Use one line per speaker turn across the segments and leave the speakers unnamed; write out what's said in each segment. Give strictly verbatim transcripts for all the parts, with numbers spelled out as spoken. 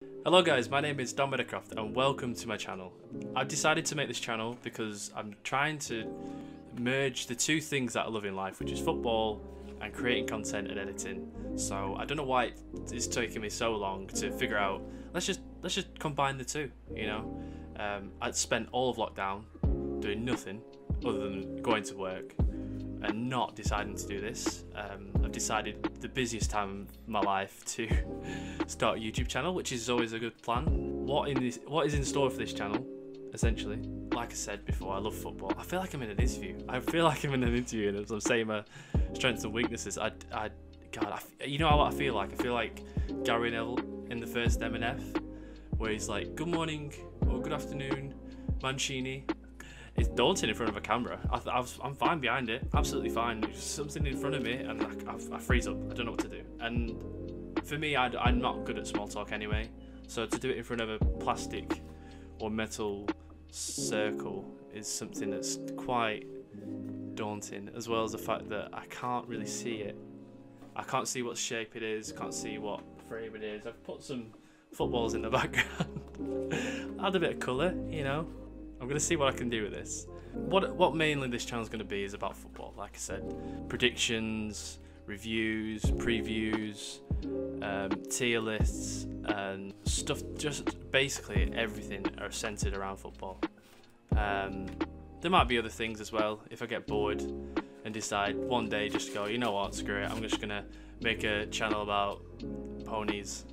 Hello guys, my name is Dom Meadowcroft and welcome to my channel. I've decided to make this channel because I'm trying to merge the two things that I love in life, which is football and creating content and editing. So I don't know why it's taking me so long to figure out, let's just let's just combine the two, you know. Um, I'd spent all of lockdown doing nothing other than going to work and not deciding to do this. Um, I've decided the busiest time of my life to start a YouTube channel, which is always a good plan. What in this, what is in store for this channel, essentially? Like I said before, I love football. I feel like I'm in an interview. I feel like I'm in an interview, and as I'm saying my strengths and weaknesses, I, I, God, I, you know what I feel like? I feel like Gary Neville in the first M and F, where he's like, "Good morning" or "Good afternoon, Mancini." It's daunting in front of a camera. I, I I'm fine behind it, absolutely fine. There's something in front of me, and I, I, I freeze up. I don't know what to do. And for me, I, I'm not good at small talk anyway. So to do it in front of a plastic or metal circle is something that's quite daunting, as well as the fact that I can't really see it. I can't see what shape it is. Can't see what frame it is. I've put some footballs in the background. Add a bit of colour, you know. I'm going to see what I can do with this. What what mainly this channel is going to be is about football, like I said. Predictions, reviews, previews, um, tier lists, and stuff, just basically everything are centered around football. Um, there might be other things as well if I get bored and decide one day just to go, you know what, screw it, I'm just going to make a channel about ponies.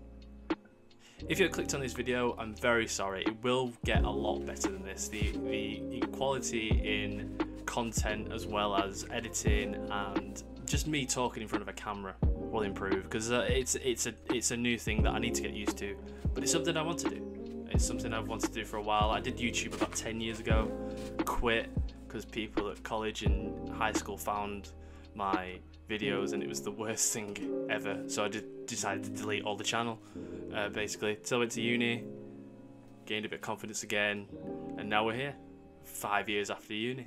If you clicked on this video, I'm very sorry. It will get a lot better than this. The the quality in content, as well as editing and just me talking in front of a camera, will improve, because uh, it's it's a it's a new thing that I need to get used to. But it's something I want to do. It's something I've wanted to do for a while. I did YouTube about ten years ago, quit because people at college and high school found my videos and it was the worst thing ever. So I did decided to delete all the channel. Uh, basically, so I went to uni, gained a bit of confidence again, and now we're here, five years after uni.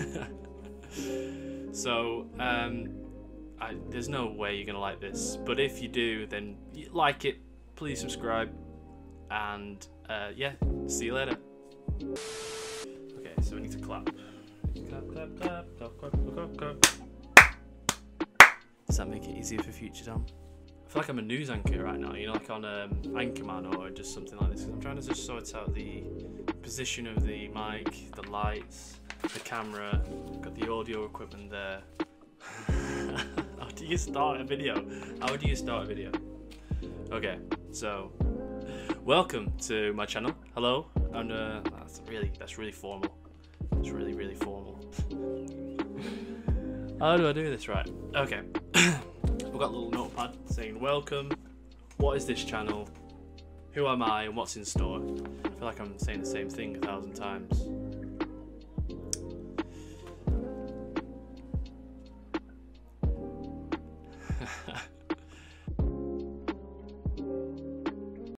So, um, I, there's no way you're gonna like this, but if you do, then like it, please subscribe, and uh, yeah, see you later. Okay, so we need to clap. Clap, clap, clap, clap, clap, clap, clap. Does that make it easier for future, Dom? I feel like I'm a news anchor right now, you know, like on um, Anchorman or just something like this. I'm trying to just sort out the position of the mic, the lights, the camera, got the audio equipment there. How do you start a video? How do you start a video? Okay, so welcome to my channel. Hello, and uh, that's really that's really formal. It's really really formal. How do I do this right? Okay. I've got a little notepad saying welcome, what is this channel, who am I, and what's in store. I feel like I'm saying the same thing a thousand times.